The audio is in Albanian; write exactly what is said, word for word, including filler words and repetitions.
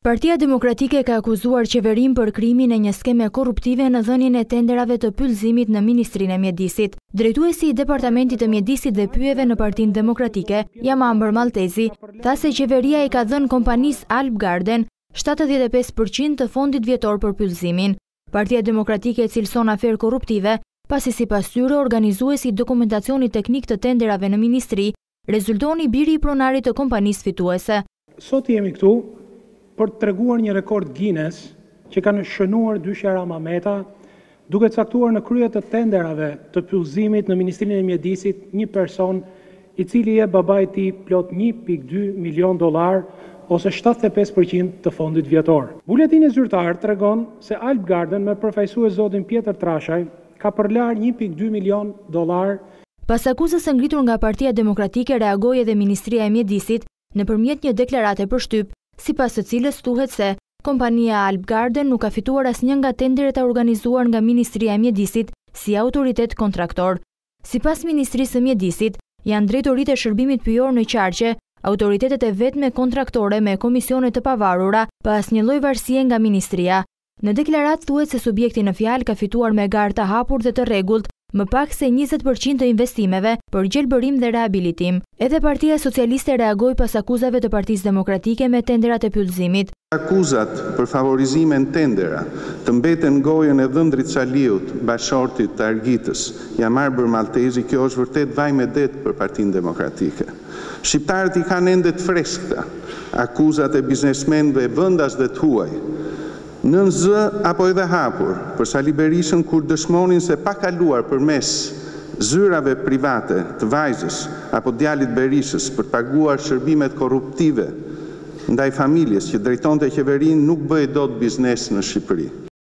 Partia Demokratike ka akuzuar qeverinë për krimin e një skeme korruptive në dhënien e tenderave të pyllëzimit në Ministrinë e Mjedisit. Drejtuesi i Departamentit të Mjedisit dhe Pyjeve në Partinë Demokratike, Jamarbër Malltezi, tha se qeveria i ka dhënë kompanisë A L B-Garden shtatëdhjetë e pesë përqind të fondit vjetor për pyllëzimin. Partia Demokratike cilëson aferë korruptive, pasi sipas tyre organizuesi i dokumentacionit teknik të tenderave në Ministri rezultoni biri i pronarit të kompanisë fituese. Sot jemi këtu për të treguar një rekord Guinness që kanë shënuar dyshja Rama-Meta, duke caktuar në krye të tenderave të pyllëzimit në Ministrinë e Mjedisit një person i cili je babait i plot një pikë dy milion dollar ose shtatëdhjetë e pesë përqind të fondit vjetor. Buletini zyrtar tregon se A L B-Garden me përfaqësues zotin Pjetër Trashaj ka përlar një pikë dy milion dollar. Pas akuzës së ngritur nga Partia Demokratike reagoi edhe Ministria e Mjedisit nëpërmjet një deklarate për shtyp, sipas së cilës thuhet se kompania A L B-Garden nuk ka fituar asnjë nga tenderet e organizuar nga Ministria e Mjedisit si autoritet kontraktor. Sipas Ministrisë së Mjedisit, janë drejtoritë e shërbimit pyjor në qarqe, autoritetet e vetme kontraktore me komisione të pavarura pa asnjë lloj varësie nga Ministria. Në deklaratë thuhet se subjekti në fjalë ka fituar me garë të hapur dhe të rregullt më pak se njëzet përqind të investimeve për gjelbërim dhe rehabilitim. Edhe Partia Socialiste reagoi pas akuzave të Partisë Demokratike me tenderat e pyllëzimit. Akuzat për favorizime në tendera të mbeten gojën e dhëndrit Saliut, bashortit të Argitës, Jamarbër Malltezi, kjo është vërtet vaj me det për Partinë Demokratike. Shqiptarët i kanë ende të freskëta, akuzat e biznesmenëve vendas dhe të huaj, nën zë apo edhe hapur, për Sali Berishën kur dëshmonin se pa kaluar përmes zyrave private të vajzës apo djalit Berishës për paguar shërbimet korruptive ndaj familjes që drejtonte qeverinë nuk bëi dot biznes në Shqipëri.